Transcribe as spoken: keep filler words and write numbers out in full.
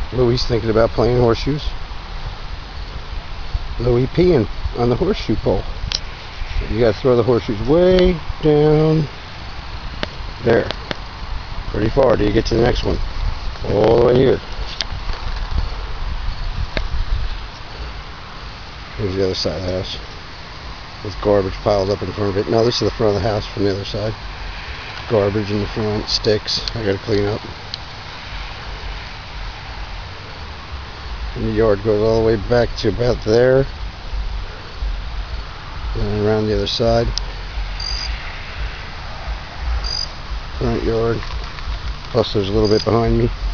Louie's thinking about playing horseshoes. Louie peeing on the horseshoe pole. You gotta throw the horseshoes way down there. Pretty far till you get to the next one. All the way here. Here's the other side of the house. With garbage piled up in front of it. No, this is the front of the house from the other side. Garbage in the front, sticks. I gotta clean up. And the yard goes all the way back to about there. And around the other side. Front yard. Plus there's a little bit behind me.